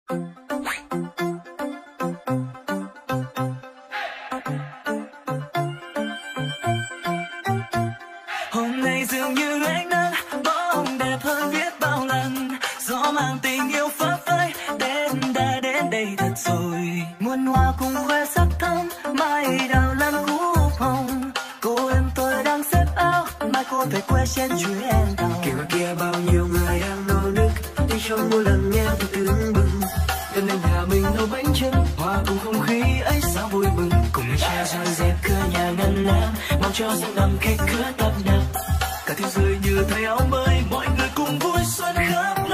Hôm nay dường như ánh nắng bóng đẹp hơn biết bao lần, gió mang tình yêu phấp phới đến đã đến đây thật rồi. Muôn hoa cùng khoe sắc thắm, mai đào lan cúc hồng. Cô em tôi đang xếp áo, mai cô phải quay trên chuyến tàu. Kìa ngoài kia bao nhiêu người đang nô nức, đi trong mỗi lần nghe tôi tưng bừng. Gần đến nhà mình nấu bánh trưng, hòa cùng không khí ấy sao vui mừng. Cùng cha dọn dẹp cửa nhà ngăn nắp, mong cho những năm khách cửa tấp nập. Cả thế giới như thay áo mới, mọi người cùng vui xuân khắp